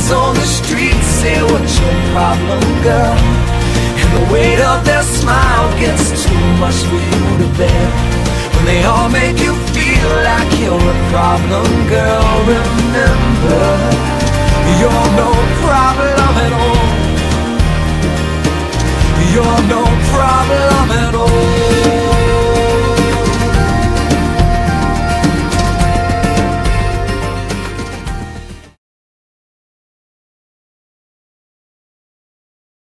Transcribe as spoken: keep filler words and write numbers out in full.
boys on the street say, what's your problem, girl? And the weight of their smile gets too much for you to bear. When they all make you feel like you're a problem, girl, remember